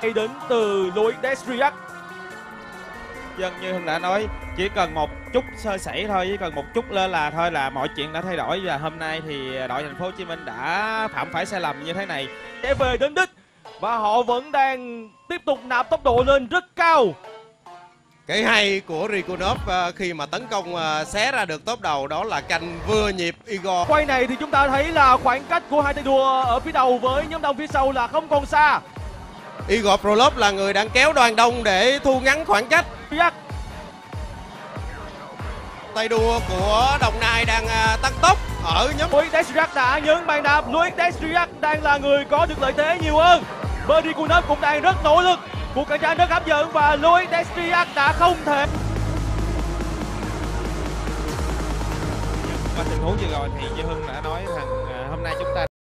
đến từ Louis Desriac. Dân như Hưng đã nói, chỉ cần một chút sơ sẩy thôi, chỉ cần một chút lơ là thôi là mọi chuyện đã thay đổi. Và hôm nay thì đội thành phố Hồ Chí Minh đã phạm phải sai lầm như thế này Để về đến đích và họ vẫn đang tiếp tục nạp tốc độ lên rất cao. Cái hay của Rikunov khi mà tấn công xé ra được tốp đầu đó là canh vừa nhịp Igor. Quay này thì chúng ta thấy là khoảng cách của hai tay đua ở phía đầu với nhóm đông phía sau là không còn xa. Igor Prolov là người đang kéo đoàn đông để thu ngắn khoảng cách. Tay đua của Đồng Nai đang tăng tốc ở nhóm. Louis Desriac đã nhấn bàn đạp. Louis Desriac đang là người có được lợi thế nhiều hơn. Bernie Rikunov cũng đang rất nỗ lực. Cuộc cạnh tranh rất hấp dẫn và Louis Desriac đã không thể. Qua tình huống vừa rồi thì Như Hưng đã nói rằng hôm nay chúng ta